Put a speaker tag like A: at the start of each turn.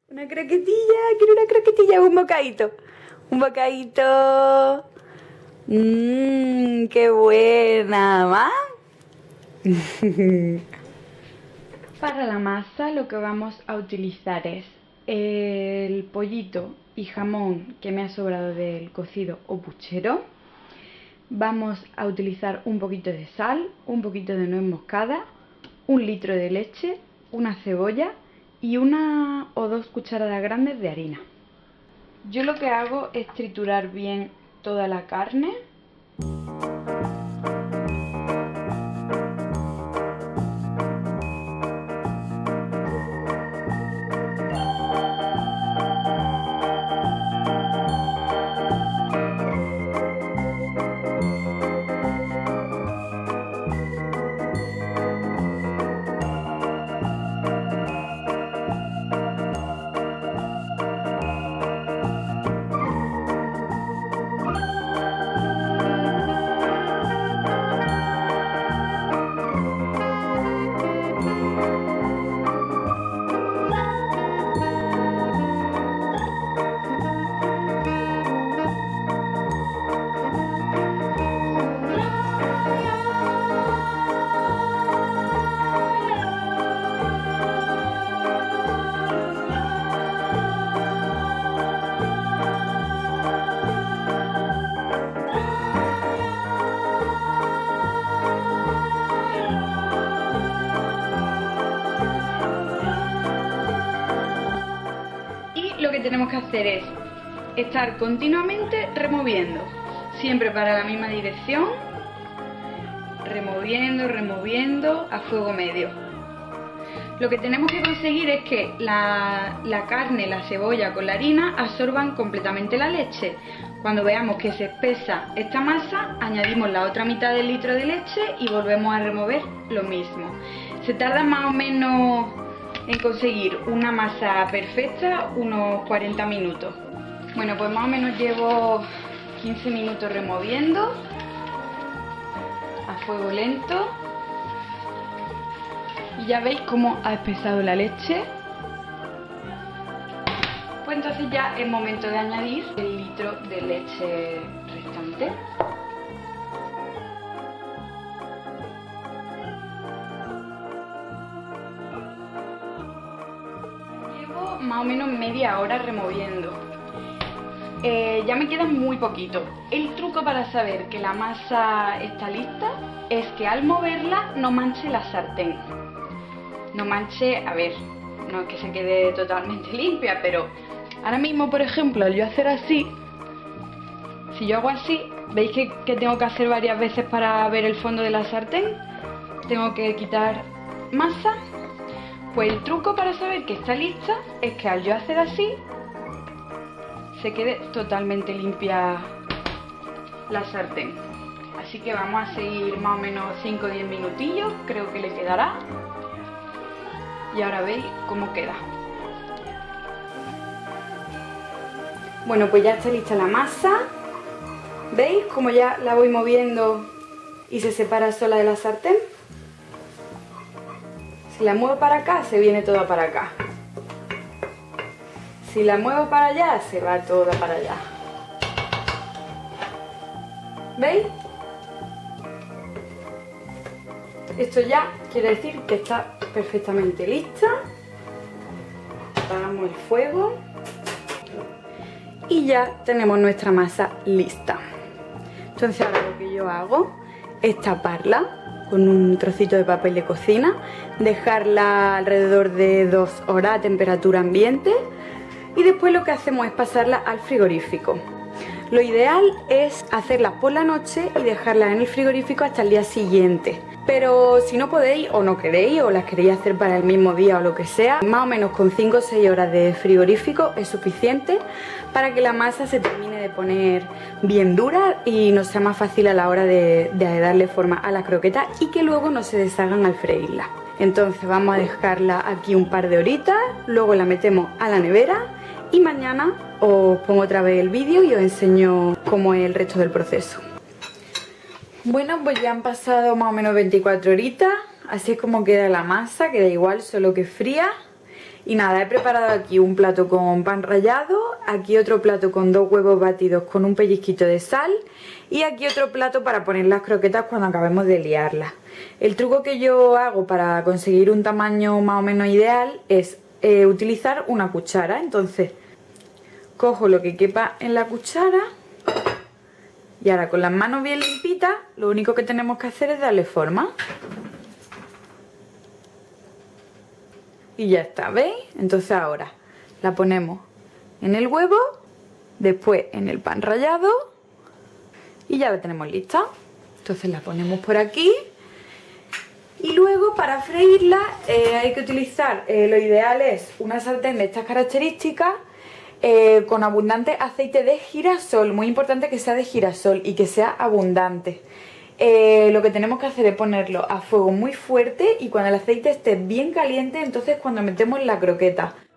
A: Una croquetilla, quiero una croquetilla, un bocadito. Un bocadito. Qué buena, ¿ma? Para la masa lo que vamos a utilizar es el pollito y jamón que me ha sobrado del cocido o puchero. Vamos a utilizar un poquito de sal, un poquito de nuez moscada, 1 litro de leche, una cebolla y 1 o 2 cucharadas grandes de harina. Yo lo que hago es triturar bien toda la carne. Lo que tenemos que hacer es estar continuamente removiendo, siempre para la misma dirección, removiendo a fuego medio. Lo que tenemos que conseguir es que la carne, la cebolla con la harina absorban completamente la leche. Cuando veamos que se espesa esta masa, añadimos la otra mitad del litro de leche y volvemos a remover lo mismo. Se tarda más o menos en conseguir una masa perfecta unos 40 minutos. Bueno, pues más o menos llevo 15 minutos removiendo a fuego lento y ya veis cómo ha espesado la leche. Pues entonces ya es momento de añadir el litro de leche restante. Más o menos media hora removiendo. Ya me queda muy poquito. El truco para saber que la masa está lista es que al moverla no manche la sartén. No manche, a ver, no es que se quede totalmente limpia, pero ahora mismo, por ejemplo, al yo hacer así, si yo hago así, veis que tengo que hacer varias veces para ver el fondo de la sartén. Tengo que quitar masa. Pues el truco para saber que está lista es que al yo hacer así se quede totalmente limpia la sartén. Así que vamos a seguir más o menos 5 o 10 minutillos, creo que le quedará. Y ahora veis cómo queda. Bueno, pues ya está lista la masa. ¿Veis cómo ya la voy moviendo y se separa sola de la sartén? Si la muevo para acá, se viene toda para acá. Si la muevo para allá, se va toda para allá. ¿Veis? Esto ya quiere decir que está perfectamente lista. Apagamos el fuego. Y ya tenemos nuestra masa lista. Entonces ahora lo que yo hago es taparla con un trocito de papel de cocina, dejarla alrededor de 2 horas a temperatura ambiente y después lo que hacemos es pasarla al frigorífico. Lo ideal es hacerlas por la noche y dejarlas en el frigorífico hasta el día siguiente. Pero si no podéis o no queréis o las queréis hacer para el mismo día o lo que sea, más o menos con 5 o 6 horas de frigorífico es suficiente para que la masa se termine de poner bien dura y nos sea más fácil a la hora de darle forma a la croqueta y que luego no se deshagan al freírla. Entonces vamos a dejarla aquí un par de horitas, luego la metemos a la nevera y mañana os pongo otra vez el vídeo y os enseño cómo es el resto del proceso. Bueno, pues ya han pasado más o menos 24 horitas, así es como queda la masa, queda igual, solo que fría. Y nada, he preparado aquí un plato con pan rallado, aquí otro plato con 2 huevos batidos con un pellizquito de sal y aquí otro plato para poner las croquetas cuando acabemos de liarlas. El truco que yo hago para conseguir un tamaño más o menos ideal es utilizar una cuchara. Entonces cojo lo que quepa en la cuchara y ahora con las manos bien limpitas lo único que tenemos que hacer es darle forma. Y ya está, ¿veis? Entonces ahora la ponemos en el huevo, después en el pan rallado y ya la tenemos lista. Entonces la ponemos por aquí y luego para freírla hay que utilizar, lo ideal es una sartén de estas características con abundante aceite de girasol. Muy importante que sea de girasol y que sea abundante. Lo que tenemos que hacer es ponerlo a fuego muy fuerte y cuando el aceite esté bien caliente, entonces cuando metemos la croqueta.